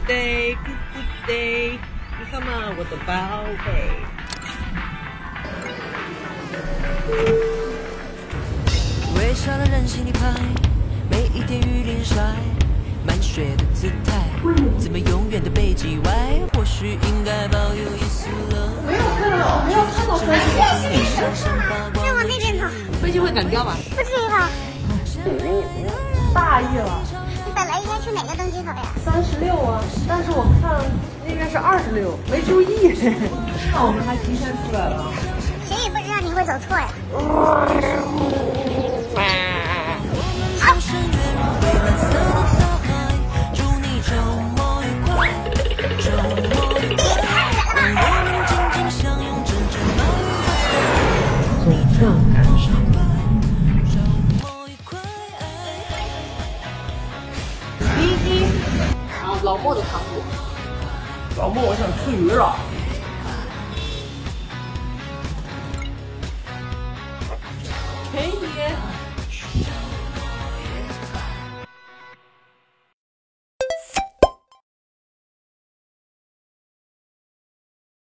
day good good day， 你好吗，我的宝贝？ 微笑的任性地拍，每一天雨淋晒，满血的姿态，怎么永远的被击歪？或许应该保有一丝冷。 没有看到飞机。 再往那边走。 飞机会赶掉吧？ 不至于吧？ 大意了。 你本来应该去哪个登机口呀 36啊，但是我看那边是26，没注意。那我们还提前出来了。 谁也不知道你会走错呀。 总算赶上了。 然后老莫的糖果。 老莫，我想吃鱼了。 给你。